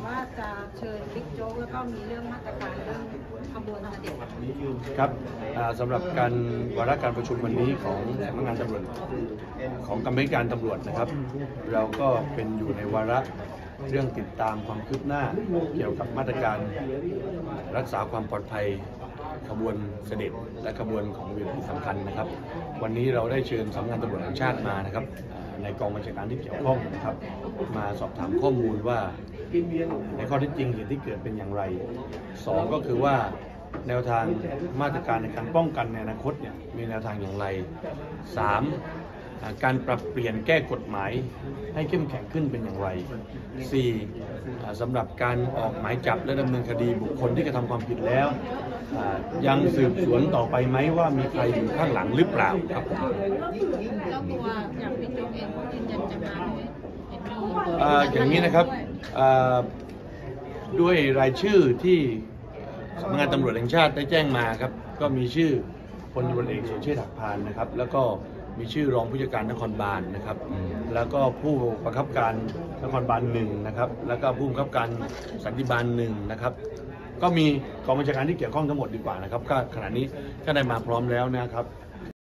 ว่าจะเชิญบิ๊กโจ๊กแล้วก็มีเรื่องมาตรการเรื่องขบวนเสด็จครับสำหรับการวาระการประชุมวันนี้ของสำนักงานตำรวจของกรรมการตำรวจนะครับเราก็เป็นอยู่ในวาระเรื่องติดตามความคืบหน้าเกี่ยวกับมาตรการรักษาความปลอดภัยขบวนเสด็จและขบวนของเวทีสำคัญนะครับวันนี้เราได้เชิญสำนักงานตำรวจแห่งชาติมานะครับในกองบัญชาการที่เกี่ยวข้องนะครับมาสอบถามข้อมูลว่าในข้อเท็จจริงเหตุที่เกิดเป็นอย่างไร2ก็คือว่าแนวทางมาตรการในการป้องกันในอนาคตเนี่ยมีแนวทางอย่างไร3การปรับเปลี่ยนแก้กฎหมายให้เข้มแข็งขึ้นเป็นอย่างไร4สำหรับการออกหมายจับและดำเนินคดีบุคคลที่กระทำความผิดแล้วยังสืบสวนต่อไปไหมว่ามีใครอยู่ข้างหลังหรือเปล่าครับเจ้าตัวอย่างบิ๊กโจ๊กเองก็ยืนยันจะมาอย่างนี้นะครับด้วยรายชื่อที่สำนักงานตำรวจแห่งชาติได้แจ้งมาครับก็มีชื่อพลตำรวจเอกสุรเชษฐ์หักพานนะครับแล้วก็มีชื่อรองผู้จัดการนครบาลนะครับแล้วก็ผู้บังคับการนครบาล1นะครับแล้วก็ผู้บังคับการสันติบาล1นะครับก็มีกองบัญชาการที่เกี่ยวข้องทั้งหมดดีกว่านะครับก็ขณะนี้ก็ได้มาพร้อมแล้วนะครับ